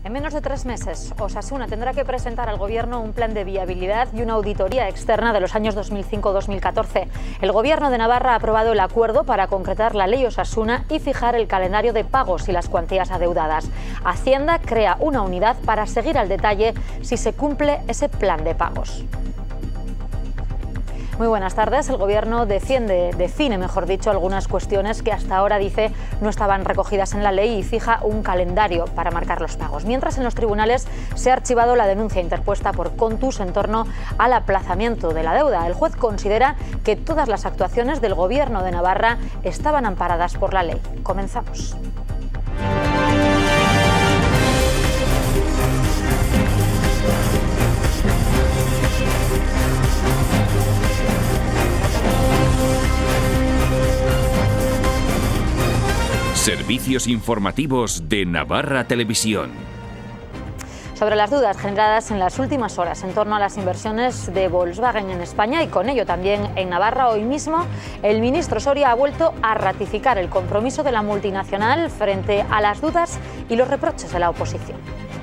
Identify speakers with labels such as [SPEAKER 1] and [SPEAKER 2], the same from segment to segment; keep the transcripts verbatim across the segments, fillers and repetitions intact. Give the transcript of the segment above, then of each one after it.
[SPEAKER 1] En menos de tres meses, Osasuna tendrá que presentar al Gobierno un plan de viabilidad y una auditoría externa de los años dos mil cinco a dos mil catorce. El Gobierno de Navarra ha aprobado el acuerdo para concretar la ley Osasuna y fijar el calendario de pagos y las cuantías adeudadas. Hacienda crea una unidad para seguir al detalle si se cumple ese plan de pagos. Muy buenas tardes. El Gobierno defiende, define, mejor dicho, algunas cuestiones que hasta ahora dice no estaban recogidas en la ley y fija un calendario para marcar los pagos. Mientras en los tribunales se ha archivado la denuncia interpuesta por Contus en torno al aplazamiento de la deuda. El juez considera que todas las actuaciones del Gobierno de Navarra estaban amparadas por la ley. Comenzamos.
[SPEAKER 2] Servicios informativos de Navarra Televisión.
[SPEAKER 1] Sobre las dudas generadas en las últimas horas en torno a las inversiones de Volkswagen en España y con ello también en Navarra, hoy mismo el ministro Soria ha vuelto a ratificar el compromiso de la multinacional frente a las dudas y los reproches de la oposición.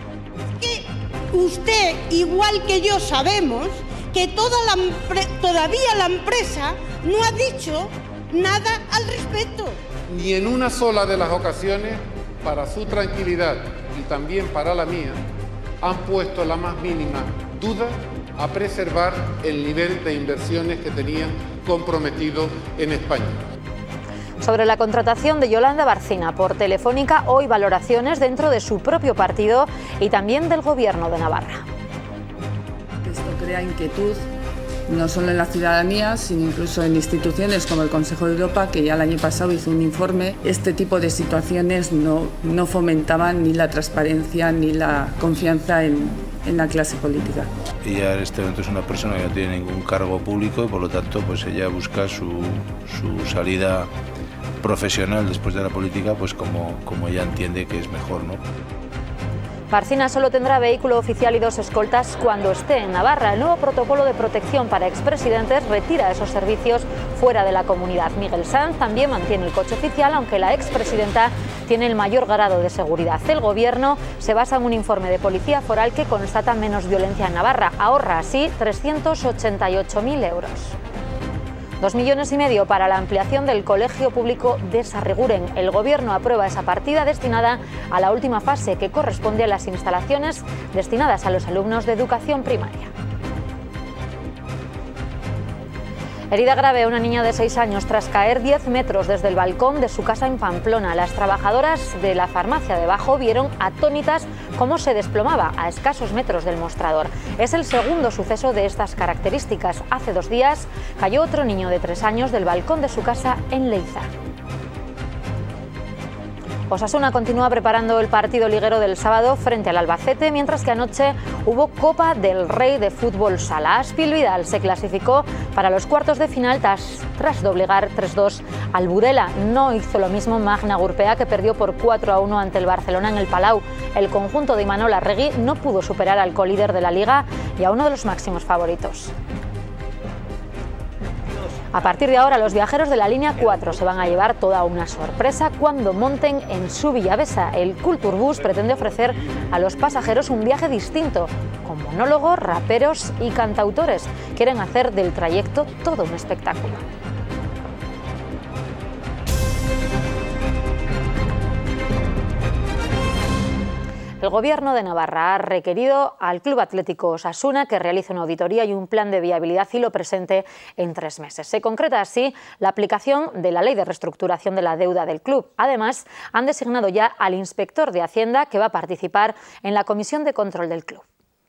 [SPEAKER 3] Que usted, igual que yo, sabemos que toda la todavía la empresa no ha dicho nada al respecto.
[SPEAKER 4] Ni en una sola de las ocasiones, para su tranquilidad y también para la mía, han puesto la más mínima duda a preservar el nivel de inversiones que tenían comprometido en España.
[SPEAKER 1] Sobre la contratación de Yolanda Barcina por Telefónica, hoy valoraciones dentro de su propio partido y también del Gobierno de Navarra.
[SPEAKER 5] Esto crea inquietud no solo en la ciudadanía, sino incluso en instituciones como el Consejo de Europa, que ya el año pasado hizo un informe. Este tipo de situaciones no, no fomentaban ni la transparencia ni la confianza en, en la clase política.
[SPEAKER 6] Ella en este momento es una persona que no tiene ningún cargo público y por lo tanto pues ella busca su, su salida profesional después de la política pues como, como ella entiende que es mejor, ¿no?
[SPEAKER 1] Barcina solo tendrá vehículo oficial y dos escoltas cuando esté en Navarra. El nuevo protocolo de protección para expresidentes retira esos servicios fuera de la comunidad. Miguel Sanz también mantiene el coche oficial, aunque la expresidenta tiene el mayor grado de seguridad. El Gobierno se basa en un informe de Policía Foral que constata menos violencia en Navarra. Ahorra así trescientos ochenta y ocho mil euros. Dos millones y medio para la ampliación del Colegio Público de Sarriguren. El Gobierno aprueba esa partida destinada a la última fase, que corresponde a las instalaciones destinadas a los alumnos de educación primaria. Herida grave una niña de seis años tras caer diez metros desde el balcón de su casa en Pamplona. Las trabajadoras de la farmacia debajo vieron atónitas cómo se desplomaba a escasos metros del mostrador. Es el segundo suceso de estas características. Hace dos días cayó otro niño de tres años del balcón de su casa en Leiza. Osasuna continúa preparando el partido liguero del sábado frente al Albacete, mientras que anoche hubo Copa del Rey de Fútbol Sala. Aspil Vidal se clasificó para los cuartos de final tras, tras doblegar tres dos al Burela. No hizo lo mismo Magna Gurpea, que perdió por cuatro a uno ante el Barcelona en el Palau. El conjunto de Imanol Arregui no pudo superar al colíder de la Liga y a uno de los máximos favoritos. A partir de ahora, los viajeros de la línea cuatro se van a llevar toda una sorpresa cuando monten en su Villavesa. El Kulturbus pretende ofrecer a los pasajeros un viaje distinto, con monólogos, raperos y cantautores. Quieren hacer del trayecto todo un espectáculo. El Gobierno de Navarra ha requerido al Club Atlético Osasuna que realice una auditoría y un plan de viabilidad y lo presente en tres meses. Se concreta así la aplicación de la Ley de Reestructuración de la Deuda del club. Además, han designado ya al inspector de Hacienda, que va a participar en la comisión de control del club.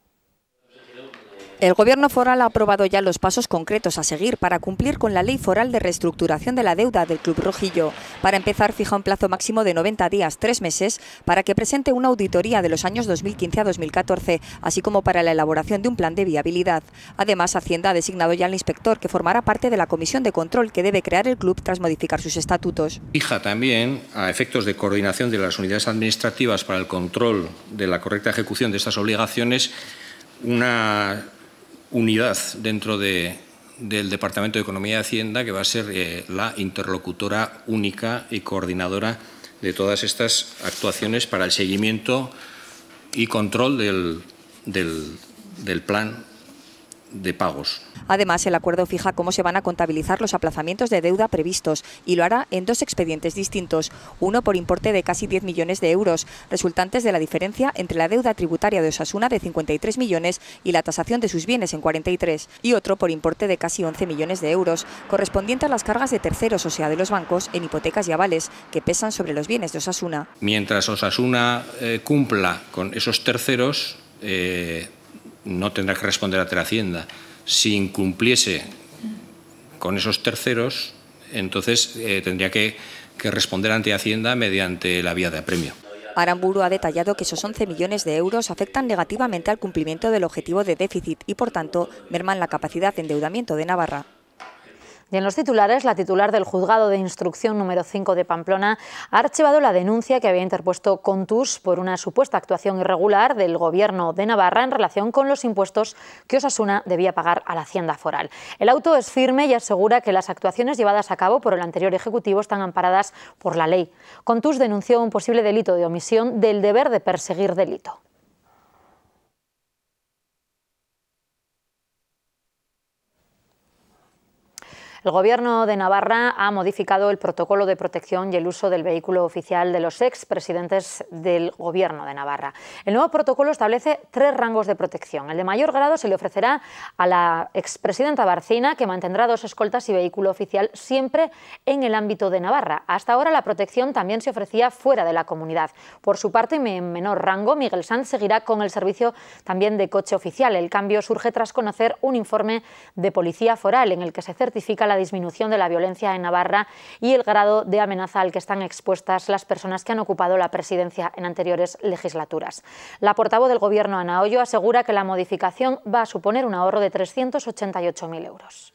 [SPEAKER 7] El Gobierno foral ha aprobado ya los pasos concretos a seguir para cumplir con la Ley Foral de Reestructuración de la Deuda del Club Rojillo. Para empezar, fija un plazo máximo de noventa días, tres meses, para que presente una auditoría de los años dos mil quince a dos mil catorce, así como para la elaboración de un plan de viabilidad. Además, Hacienda ha designado ya al inspector, que formará parte de la comisión de control que debe crear el club tras modificar sus estatutos.
[SPEAKER 8] Fija también, a efectos de coordinación de las unidades administrativas para el control de la correcta ejecución de estas obligaciones, una unidad dentro de, del Departamento de Economía y Hacienda que va a ser eh, la interlocutora única y coordinadora de todas estas actuaciones para el seguimiento y control del, del, del plan de pagos.
[SPEAKER 7] Además, el acuerdo fija cómo se van a contabilizar los aplazamientos de deuda previstos y lo hará en dos expedientes distintos, uno por importe de casi diez millones de euros, resultantes de la diferencia entre la deuda tributaria de Osasuna de cincuenta y tres millones y la tasación de sus bienes en cuarenta y tres, y otro por importe de casi once millones de euros, correspondiente a las cargas de terceros, o sea, de los bancos, en hipotecas y avales, que pesan sobre los bienes de Osasuna.
[SPEAKER 8] Mientras Osasuna eh, cumpla con esos terceros, eh, no tendrá que responder ante la Hacienda. Si incumpliese con esos terceros, entonces eh, tendría que, que responder ante Hacienda mediante la vía de apremio.
[SPEAKER 7] Aramburu ha detallado que esos once millones de euros afectan negativamente al cumplimiento del objetivo de déficit y, por tanto, merman la capacidad de endeudamiento de Navarra.
[SPEAKER 1] Y en los titulares, la titular del Juzgado de Instrucción número cinco de Pamplona ha archivado la denuncia que había interpuesto Contus por una supuesta actuación irregular del Gobierno de Navarra en relación con los impuestos que Osasuna debía pagar a la Hacienda Foral. El auto es firme y asegura que las actuaciones llevadas a cabo por el anterior Ejecutivo están amparadas por la ley. Contus denunció un posible delito de omisión del deber de perseguir delito. El Gobierno de Navarra ha modificado el protocolo de protección y el uso del vehículo oficial de los expresidentes del Gobierno de Navarra. El nuevo protocolo establece tres rangos de protección. El de mayor grado se le ofrecerá a la expresidenta Barcina, que mantendrá dos escoltas y vehículo oficial siempre en el ámbito de Navarra. Hasta ahora la protección también se ofrecía fuera de la comunidad. Por su parte, en menor rango, Miguel Sanz seguirá con el servicio también de coche oficial. El cambio surge tras conocer un informe de Policía Foral en el que se certifica la la disminución de la violencia en Navarra y el grado de amenaza al que están expuestas las personas que han ocupado la presidencia en anteriores legislaturas. La portavoz del Gobierno, Ana Ollo, asegura que la modificación va a suponer un ahorro de trescientos ochenta y ocho mil euros.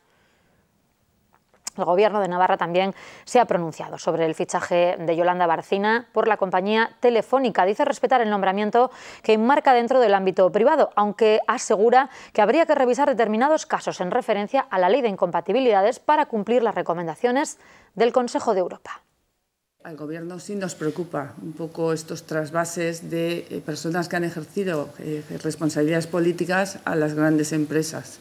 [SPEAKER 1] El Gobierno de Navarra también se ha pronunciado sobre el fichaje de Yolanda Barcina por la compañía Telefónica. Dice respetar el nombramiento que enmarca dentro del ámbito privado, aunque asegura que habría que revisar determinados casos en referencia a la ley de incompatibilidades para cumplir las recomendaciones del Consejo de Europa.
[SPEAKER 5] Al Gobierno sí nos preocupa un poco estos trasvases de personas que han ejercido eh, responsabilidades políticas a las grandes empresas.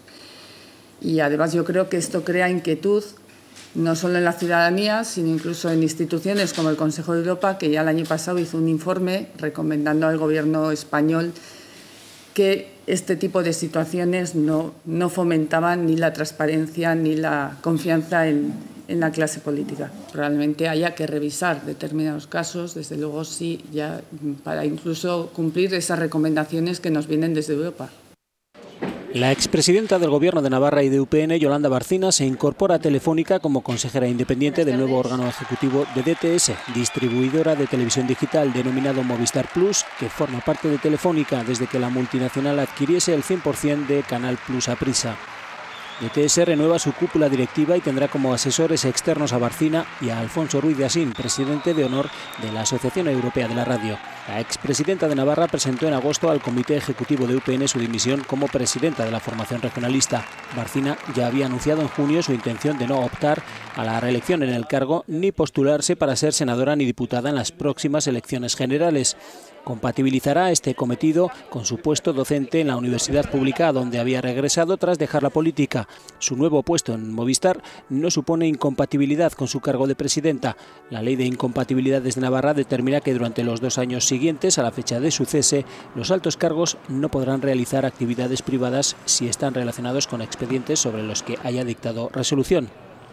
[SPEAKER 5] Y además yo creo que esto crea inquietud no solo en la ciudadanía, sino incluso en instituciones como el Consejo de Europa, que ya el año pasado hizo un informe recomendando al Gobierno español que este tipo de situaciones no, no fomentaban ni la transparencia ni la confianza en, en la clase política. Probablemente haya que revisar determinados casos, desde luego sí, ya para incluso cumplir esas recomendaciones que nos vienen desde Europa.
[SPEAKER 9] La expresidenta del Gobierno de Navarra y de U P N, Yolanda Barcina, se incorpora a Telefónica como consejera independiente del nuevo órgano ejecutivo de D T S, distribuidora de televisión digital denominado Movistar Plus, que forma parte de Telefónica desde que la multinacional adquiriese el cien por cien de Canal Plus Aprisa. D T S renueva su cúpula directiva y tendrá como asesores externos a Barcina y a Alfonso Ruiz de Asín, presidente de honor de la Asociación Europea de la Radio. La expresidenta de Navarra presentó en agosto al Comité Ejecutivo de U P N su dimisión como presidenta de la formación regionalista. Barcina ya había anunciado en junio su intención de no optar a la reelección en el cargo ni postularse para ser senadora ni diputada en las próximas elecciones generales. Compatibilizará este cometido con su puesto docente en la universidad pública, a donde había regresado tras dejar la política. Su nuevo puesto en Movistar no supone incompatibilidad con su cargo de presidenta. La Ley de Incompatibilidades de Navarra determina que durante los dos años siguientes a la fecha de su cese, los altos cargos no podrán realizar actividades privadas si están relacionados con expedientes sobre los que haya dictado resolución.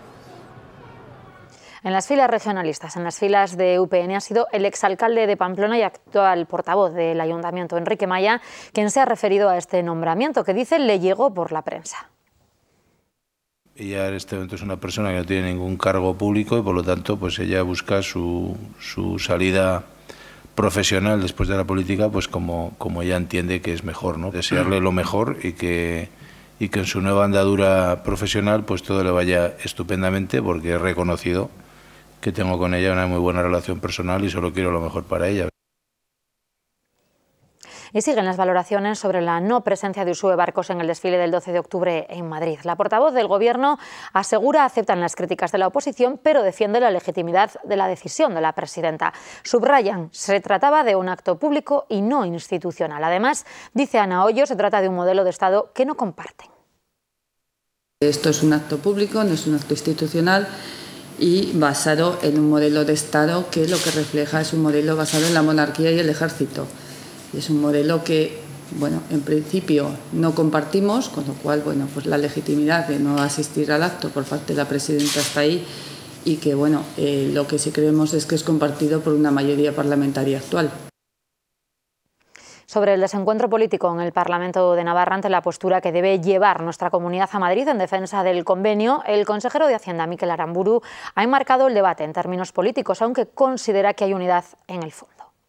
[SPEAKER 1] En las filas regionalistas, en las filas de U P N, ha sido el exalcalde de Pamplona y actual portavoz del Ayuntamiento, Enrique Maya, quien se ha referido a este nombramiento, que dice le llegó por la prensa.
[SPEAKER 6] Ella en este momento es una persona que no tiene ningún cargo público y por lo tanto pues ella busca su, su salida profesional después de la política pues como, como ella entiende que es mejor, ¿no? Desearle lo mejor y que, y que en su nueva andadura profesional pues todo le vaya estupendamente, porque he reconocido que tengo con ella una muy buena relación personal y solo quiero lo mejor para ella.
[SPEAKER 1] Y siguen las valoraciones sobre la no presencia de U S U E Barcos en el desfile del doce de octubre en Madrid. La portavoz del Gobierno asegura aceptan las críticas de la oposición, pero defiende la legitimidad de la decisión de la presidenta. Subrayan, se trataba de un acto público y no institucional. Además, dice Ana Hoyo, se trata de un modelo de Estado que no comparten.
[SPEAKER 5] Esto es un acto público, no es un acto institucional y basado en un modelo de Estado que lo que refleja es un modelo basado en la monarquía y el ejército. Es un modelo que, bueno, en principio no compartimos, con lo cual, bueno, pues la legitimidad de no asistir al acto por parte de la presidenta está ahí y que, bueno, eh, lo que sí creemos es que es compartido por una mayoría parlamentaria actual.
[SPEAKER 1] Sobre el desencuentro político en el Parlamento de Navarra ante la postura que debe llevar nuestra comunidad a Madrid en defensa del convenio, el consejero de Hacienda, Mikel Aramburu, ha enmarcado el debate en términos políticos, aunque considera que hay unidad en el fondo.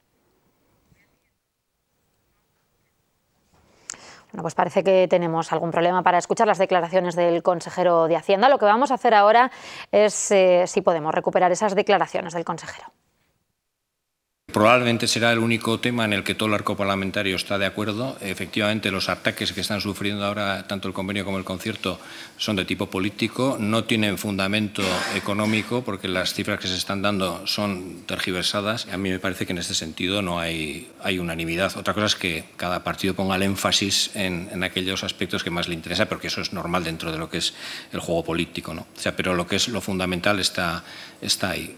[SPEAKER 1] Bueno, pues parece que tenemos algún problema para escuchar las declaraciones del consejero de Hacienda. Lo que vamos a hacer ahora es, eh, si podemos, recuperar esas declaraciones del consejero.
[SPEAKER 8] Probablemente será el único tema en el que todo el arco parlamentario está de acuerdo. Efectivamente, los ataques que están sufriendo ahora tanto el convenio como el concierto son de tipo político, no tienen fundamento económico porque las cifras que se están dando son tergiversadas. A mí me parece que en este sentido no hay, hay unanimidad. Otra cosa es que cada partido ponga el énfasis en, en aquellos aspectos que más le interesa, porque eso es normal dentro de lo que es el juego político, ¿no? O sea, pero lo que es lo fundamental está, está ahí.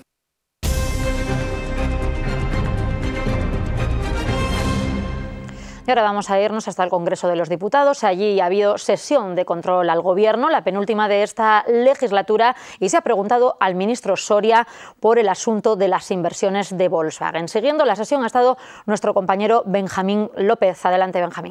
[SPEAKER 1] Y ahora vamos a irnos hasta el Congreso de los Diputados. Allí ha habido sesión de control al Gobierno, la penúltima de esta legislatura, y se ha preguntado al ministro Soria por el asunto de las inversiones de Volkswagen. Siguiendo la sesión ha estado nuestro compañero Benjamín López. Adelante, Benjamín.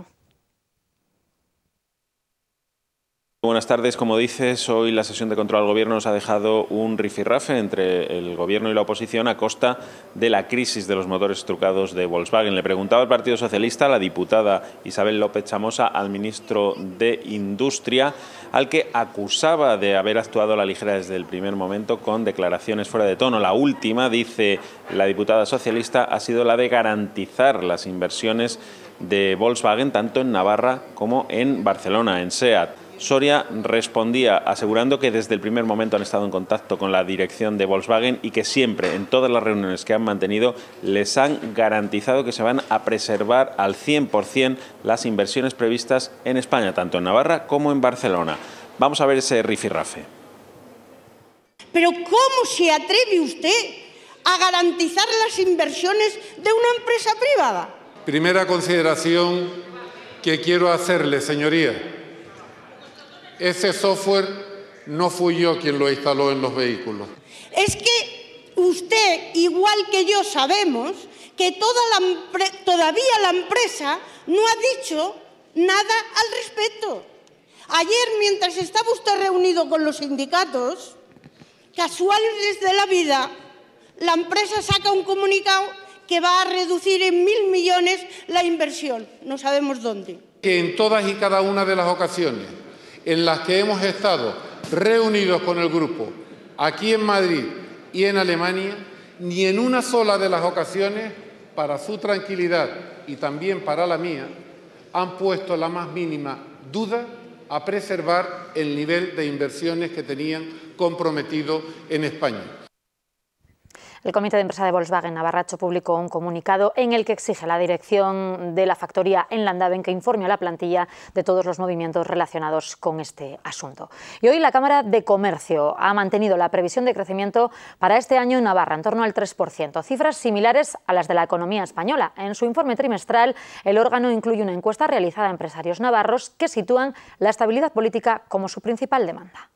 [SPEAKER 10] Buenas tardes. Como dices, hoy la sesión de control al Gobierno nos ha dejado un rifirrafe entre el Gobierno y la oposición a costa de la crisis de los motores trucados de Volkswagen. Le preguntaba al Partido Socialista, la diputada Isabel López Chamosa, al ministro de Industria, al que acusaba de haber actuado a la ligera desde el primer momento con declaraciones fuera de tono. La última, dice la diputada socialista, ha sido la de garantizar las inversiones de Volkswagen tanto en Navarra como en Barcelona, en SEAT. Soria respondía asegurando que desde el primer momento han estado en contacto con la dirección de Volkswagen y que siempre, en todas las reuniones que han mantenido, les han garantizado que se van a preservar al cien por cien las inversiones previstas en España, tanto en Navarra como en Barcelona. Vamos a ver ese rifirrafe.
[SPEAKER 3] Pero ¿cómo se atreve usted a garantizar las inversiones de una empresa privada?
[SPEAKER 4] Primera consideración que quiero hacerle, señoría. Ese software no fui yo quien lo instaló en los vehículos.
[SPEAKER 3] Es que usted, igual que yo, sabemos que toda la, todavía la empresa no ha dicho nada al respecto. Ayer, mientras estaba usted reunido con los sindicatos, casuales de la vida, la empresa saca un comunicado que va a reducir en mil millones la inversión. No sabemos dónde.
[SPEAKER 4] Que en todas y cada una de las ocasiones en las que hemos estado reunidos con el grupo, aquí en Madrid y en Alemania, ni en una sola de las ocasiones, para su tranquilidad y también para la mía, han puesto la más mínima duda a preservar el nivel de inversiones que tenían comprometido en España.
[SPEAKER 1] El Comité de Empresa de Volkswagen Navarracho publicó un comunicado en el que exige a la dirección de la factoría en Landaven que informe a la plantilla de todos los movimientos relacionados con este asunto. Y hoy la Cámara de Comercio ha mantenido la previsión de crecimiento para este año en Navarra en torno al tres por ciento, cifras similares a las de la economía española. En su informe trimestral, el órgano incluye una encuesta realizada a empresarios navarros que sitúan la estabilidad política como su principal demanda.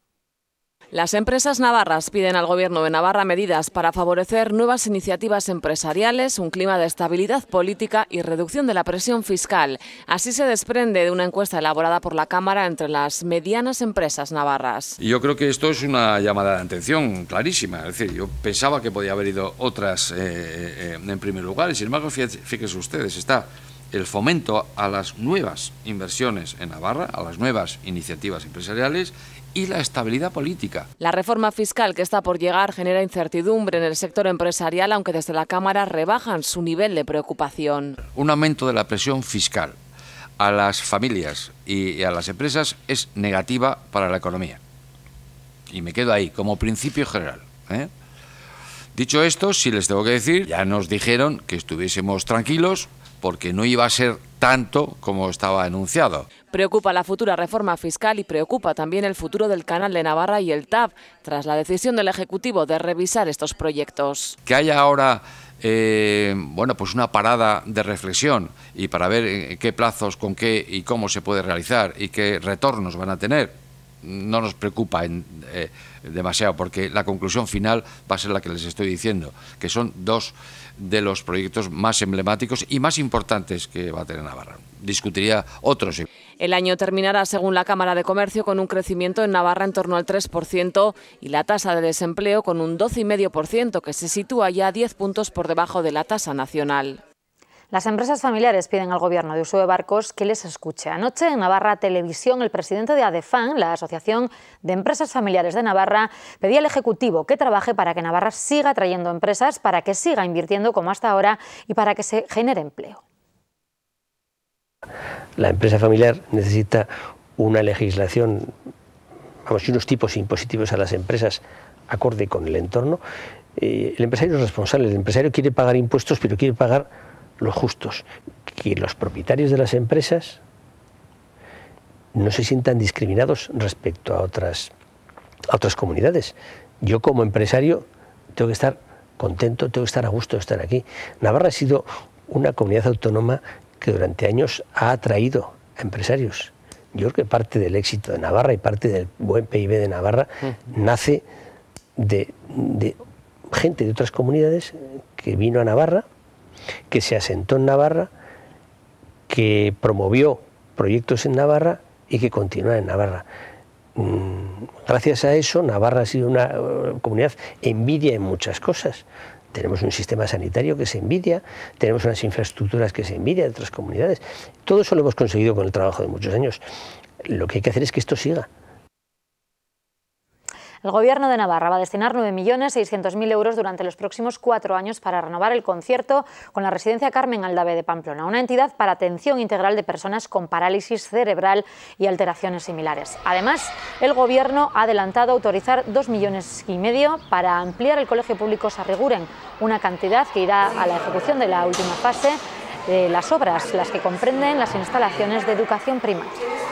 [SPEAKER 11] Las empresas navarras piden al Gobierno de Navarra medidas para favorecer nuevas iniciativas empresariales, un clima de estabilidad política y reducción de la presión fiscal. Así se desprende de una encuesta elaborada por la Cámara entre las medianas empresas navarras.
[SPEAKER 12] Yo creo que esto es una llamada de atención clarísima. Es decir, yo pensaba que podía haber ido otras eh, eh, en primer lugar y sin embargo, fíjense ustedes, está el fomento a las nuevas inversiones en Navarra, a las nuevas iniciativas empresariales y la estabilidad política.
[SPEAKER 11] La reforma fiscal que está por llegar genera incertidumbre en el sector empresarial, aunque desde la Cámara rebajan su nivel de preocupación.
[SPEAKER 12] Un aumento de la presión fiscal a las familias y a las empresas es negativa para la economía. Y me quedo ahí, como principio general, ¿eh? Dicho esto, sí les tengo que decir, ya nos dijeron que estuviésemos tranquilos porque no iba a ser tanto como estaba anunciado.
[SPEAKER 11] Preocupa la futura reforma fiscal y preocupa también el futuro del Canal de Navarra y el T A V, tras la decisión del Ejecutivo de revisar estos proyectos.
[SPEAKER 12] Que haya ahora eh, bueno, pues una parada de reflexión y para ver en qué plazos, con qué y cómo se puede realizar y qué retornos van a tener, no nos preocupa en, eh, demasiado, porque la conclusión final va a ser la que les estoy diciendo, que son dos de los proyectos más emblemáticos y más importantes que va a tener Navarra. Discutiría otros.
[SPEAKER 11] El año terminará, según la Cámara de Comercio, con un crecimiento en Navarra en torno al tres por ciento y la tasa de desempleo con un doce coma cinco por ciento, que se sitúa ya diez puntos por debajo de la tasa nacional.
[SPEAKER 1] Las empresas familiares piden al Gobierno de Uso de Barcos que les escuche. Anoche, en Navarra Televisión, el presidente de ADEFAN, la Asociación de Empresas Familiares de Navarra, pedía al Ejecutivo que trabaje para que Navarra siga trayendo empresas, para que siga invirtiendo como hasta ahora y para que se genere empleo.
[SPEAKER 13] La empresa familiar necesita una legislación, vamos, y unos tipos impositivos a las empresas acorde con el entorno. Eh, el empresario es responsable, el empresario quiere pagar impuestos, pero quiere pagar los justos, que los propietarios de las empresas no se sientan discriminados respecto a otras, a otras comunidades. Yo como empresario tengo que estar contento, tengo que estar a gusto de estar aquí. Navarra ha sido una comunidad autónoma que durante años ha atraído a empresarios. Yo creo que parte del éxito de Navarra y parte del buen P I B de Navarra nace de, de gente de otras comunidades que vino a Navarra, que se asentó en Navarra, que promovió proyectos en Navarra y que continúa en Navarra. Gracias a eso, Navarra ha sido una comunidad envidia en muchas cosas. Tenemos un sistema sanitario que se envidia, tenemos unas infraestructuras que se envidia de otras comunidades. Todo eso lo hemos conseguido con el trabajo de muchos años. Lo que hay que hacer es que esto siga.
[SPEAKER 1] El Gobierno de Navarra va a destinar nueve millones seiscientos mil euros durante los próximos cuatro años para renovar el concierto con la residencia Carmen Aldave de Pamplona, una entidad para atención integral de personas con parálisis cerebral y alteraciones similares. Además, el Gobierno ha adelantado autorizar dos millones y medio para ampliar el Colegio Público Sarriguren, una cantidad que irá a la ejecución de la última fase de las obras, las que comprenden las instalaciones de educación primaria.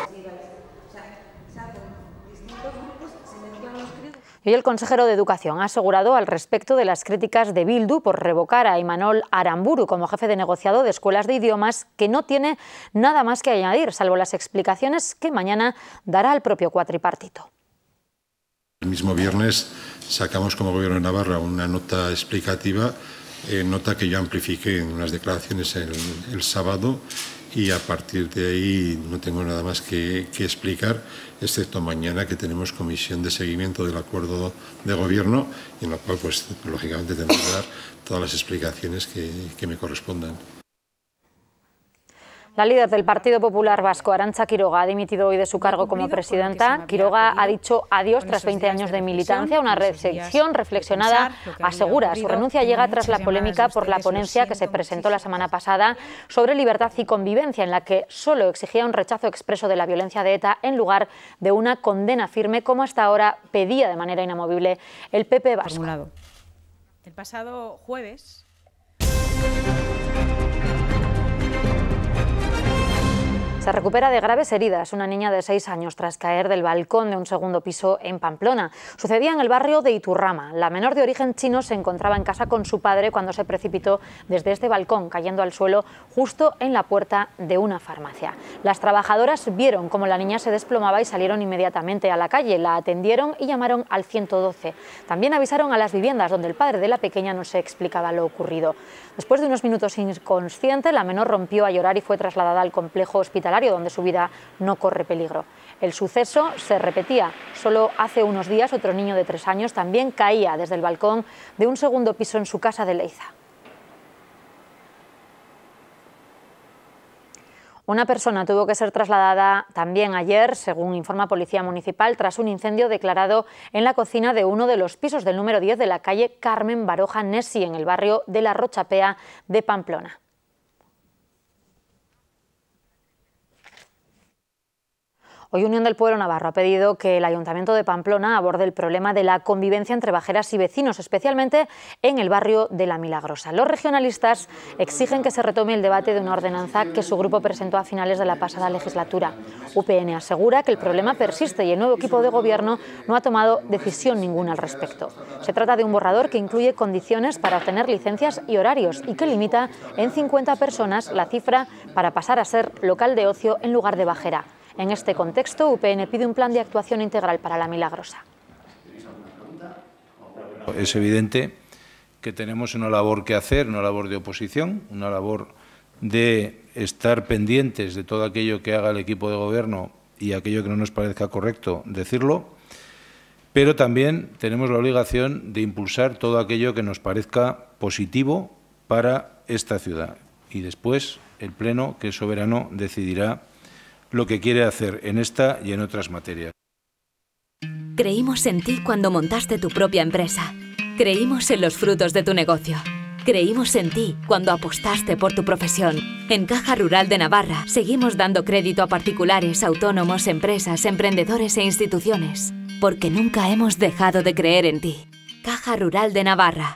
[SPEAKER 1] Y hoy el consejero de Educación ha asegurado al respecto de las críticas de Bildu por revocar a Imanol Aramburu como jefe de negociado de escuelas de idiomas, que no tiene nada más que añadir, salvo las explicaciones que mañana dará el propio cuatripartito.
[SPEAKER 14] El mismo viernes sacamos como Gobierno de Navarra una nota explicativa, eh, nota que yo amplifiqué en unas declaraciones el, el sábado, y a partir de ahí no tengo nada más que, que explicar, excepto mañana que tenemos comisión de seguimiento del acuerdo de gobierno, y en la cual, pues, lógicamente tendré que dar todas las explicaciones que, que me correspondan.
[SPEAKER 1] La líder del Partido Popular Vasco, Arantza Quiroga, ha dimitido hoy de su cargo como presidenta. Quiroga ha dicho adiós tras veinte años de militancia, una decisión reflexionada, asegura. Su renuncia llega tras la polémica por la ponencia que se presentó la semana pasada sobre libertad y convivencia, en la que solo exigía un rechazo expreso de la violencia de ETA en lugar de una condena firme, como hasta ahora pedía de manera inamovible el P P vasco.
[SPEAKER 15] El pasado jueves...
[SPEAKER 1] Se recupera de graves heridas una niña de seis años tras caer del balcón de un segundo piso en Pamplona. Sucedía en el barrio de Iturrama. La menor de origen chino se encontraba en casa con su padre cuando se precipitó desde este balcón, cayendo al suelo justo en la puerta de una farmacia. Las trabajadoras vieron cómo la niña se desplomaba y salieron inmediatamente a la calle. La atendieron y llamaron al ciento doce. También avisaron a las viviendas, donde el padre de la pequeña no se explicaba lo ocurrido. Después de unos minutos inconsciente, la menor rompió a llorar y fue trasladada al complejo hospitalario, donde su vida no corre peligro. El suceso se repetía. Solo hace unos días otro niño de tres años también caía desde el balcón de un segundo piso en su casa de Leiza. Una persona tuvo que ser trasladada también ayer, según informa Policía Municipal, tras un incendio declarado en la cocina de uno de los pisos del número diez de la calle Carmen Baroja Nesi, en el barrio de La Rochapea de Pamplona. Hoy Unión del Pueblo Navarro ha pedido que el Ayuntamiento de Pamplona aborde el problema de la convivencia entre bajeras y vecinos, especialmente en el barrio de La Milagrosa. Los regionalistas exigen que se retome el debate de una ordenanza que su grupo presentó a finales de la pasada legislatura. U P N asegura que el problema persiste y el nuevo equipo de gobierno no ha tomado decisión ninguna al respecto. Se trata de un borrador que incluye condiciones para obtener licencias y horarios y que limita en cincuenta personas la cifra para pasar a ser local de ocio en lugar de bajera. En este contexto, U P N pide un plan de actuación integral para La Milagrosa.
[SPEAKER 6] Es evidente que tenemos una labor que hacer, una labor de oposición, una labor de estar pendientes de todo aquello que haga el equipo de gobierno y aquello que no nos parezca correcto decirlo, pero también tenemos la obligación de impulsar todo aquello que nos parezca positivo para esta ciudad. Y después el Pleno, que es soberano, decidirá lo que quiere hacer en esta y en otras materias.
[SPEAKER 16] Creímos en ti cuando montaste tu propia empresa. Creímos en los frutos de tu negocio. Creímos en ti cuando apostaste por tu profesión. En Caja Rural de Navarra seguimos dando crédito a particulares, autónomos, empresas, emprendedores e instituciones. Porque nunca hemos dejado de creer en ti. Caja Rural de Navarra.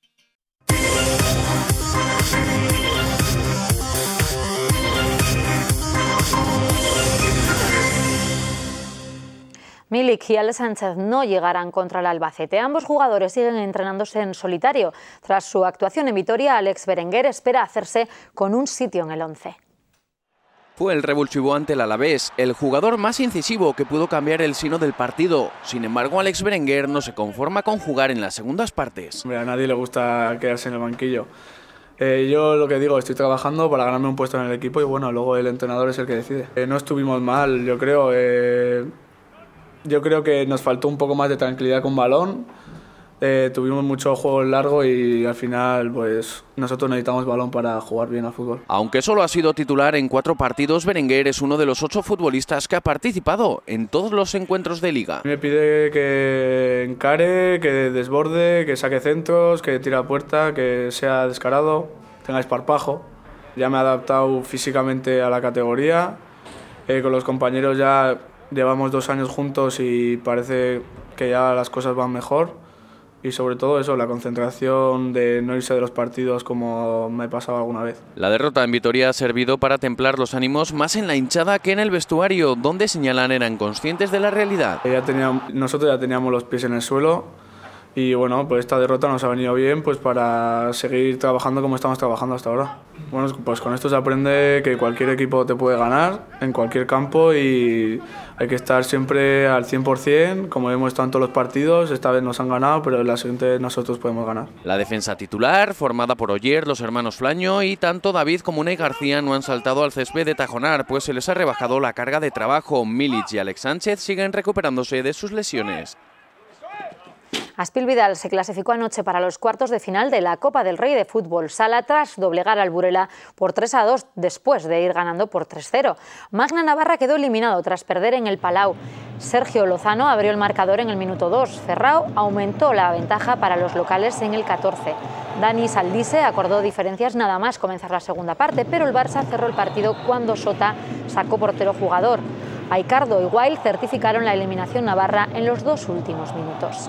[SPEAKER 1] Milik y Ale Sánchez no llegarán contra el Albacete. Ambos jugadores siguen entrenándose en solitario. Tras su actuación en Vitoria, Alex Berenguer espera hacerse con un sitio en el once.
[SPEAKER 17] Fue el revulsivo ante el Alavés, el jugador más incisivo que pudo cambiar el sino del partido. Sin embargo, Alex Berenguer no se conforma con jugar en las segundas partes.
[SPEAKER 18] Hombre, a nadie le gusta quedarse en el banquillo. Eh, yo lo que digo, estoy trabajando para ganarme un puesto en el equipo y bueno, luego el entrenador es el que decide. Eh, no estuvimos mal, yo creo. Eh, yo creo que nos faltó un poco más de tranquilidad con balón. Eh, tuvimos mucho juego largo y al final pues nosotros necesitamos balón para jugar bien al fútbol.
[SPEAKER 17] Aunque solo ha sido titular en cuatro partidos, Berenguer es uno de los ocho futbolistas que ha participado en todos los encuentros de liga.
[SPEAKER 18] Me pide que encare, que desborde, que saque centros, que tire a puerta, que sea descarado, tenga esparpajo. Ya me he adaptado físicamente a la categoría, eh, con los compañeros ya llevamos dos años juntos y parece que ya las cosas van mejor. Y sobre todo eso, la concentración de no irse de los partidos como me pasaba alguna vez.
[SPEAKER 17] La derrota en Vitoria ha servido para templar los ánimos más en la hinchada que en el vestuario, donde señalan eran conscientes de la realidad.
[SPEAKER 18] Ya teníamos, nosotros ya teníamos los pies en el suelo y bueno, pues esta derrota nos ha venido bien pues para seguir trabajando como estamos trabajando hasta ahora. Bueno, pues con esto se aprende que cualquier equipo te puede ganar en cualquier campo y hay que estar siempre al cien por cien, como hemos estado en todos los partidos. Esta vez nos han ganado, pero en la siguiente nosotros podemos ganar.
[SPEAKER 17] La defensa titular, formada por Oyer, los hermanos Flaño y tanto David como Unai García no han saltado al césped de Tajonar, pues se les ha rebajado la carga de trabajo. Milik y Alex Sánchez siguen recuperándose de sus lesiones.
[SPEAKER 1] Aspil Vidal se clasificó anoche para los cuartos de final de la Copa del Rey de Fútbol Sala tras doblegar al Burela por tres a dos después de ir ganando por tres cero. Magna Navarra quedó eliminado tras perder en el Palau. Sergio Lozano abrió el marcador en el minuto dos. Ferrao aumentó la ventaja para los locales en el catorce. Dani Saldise acordó diferencias nada más comenzar la segunda parte, pero el Barça cerró el partido cuando Sota sacó portero jugador. Aicardo y Wild certificaron la eliminación navarra en los dos últimos minutos.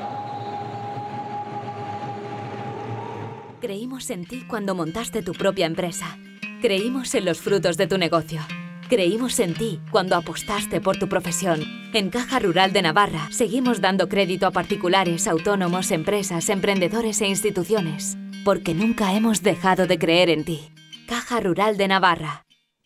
[SPEAKER 16] Creímos en ti cuando montaste tu propia empresa. Creímos en los frutos de tu negocio. Creímos en ti cuando apostaste por tu profesión. En Caja Rural de Navarra seguimos dando crédito a particulares, autónomos, empresas, emprendedores e instituciones. Porque nunca hemos dejado de creer en ti. Caja Rural de Navarra.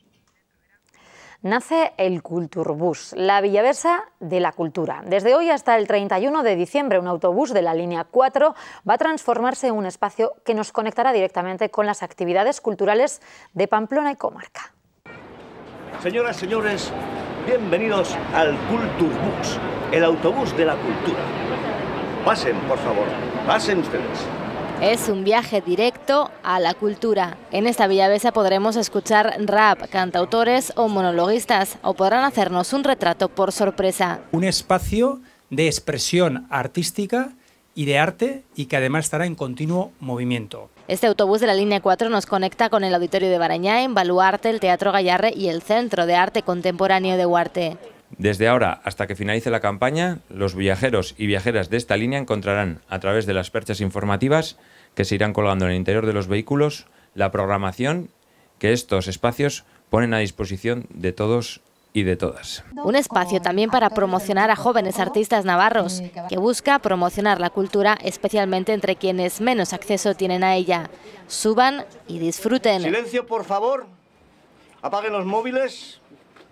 [SPEAKER 1] Nace el Kulturbus, la Villavesa de la cultura. Desde hoy hasta el treinta y uno de diciembre, un autobús de la línea cuatro va a transformarse en un espacio que nos conectará directamente con las actividades culturales de Pamplona y comarca.
[SPEAKER 19] Señoras, señores, bienvenidos al Kulturbus, el autobús de la cultura. Pasen, por favor, pasen ustedes.
[SPEAKER 20] Es un viaje directo a la cultura. En esta Villavesa podremos escuchar rap, cantautores o monologuistas, o podrán hacernos un retrato por sorpresa.
[SPEAKER 21] Un espacio de expresión artística y de arte, y que además estará en continuo movimiento.
[SPEAKER 20] Este autobús de la línea cuatro nos conecta con el Auditorio de Barañáin, Baluarte, el Teatro Gallarre y el Centro de Arte Contemporáneo de Huarte.
[SPEAKER 22] Desde ahora hasta que finalice la campaña, los viajeros y viajeras de esta línea encontrarán, a través de las perchas informativas que se irán colgando en el interior de los vehículos, la programación que estos espacios ponen a disposición de todos y de todas.
[SPEAKER 20] Un espacio también para promocionar a jóvenes artistas navarros, que busca promocionar la cultura especialmente entre quienes menos acceso tienen a ella. Suban y disfruten.
[SPEAKER 19] Silencio, por favor. Apaguen los móviles.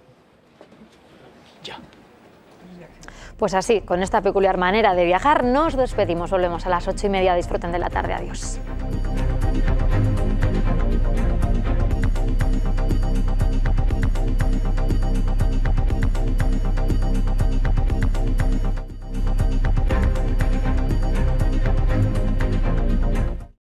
[SPEAKER 19] Ya.
[SPEAKER 1] Pues así, con esta peculiar manera de viajar, nos despedimos. Volvemos a las ocho y media. Disfruten de la tarde. Adiós.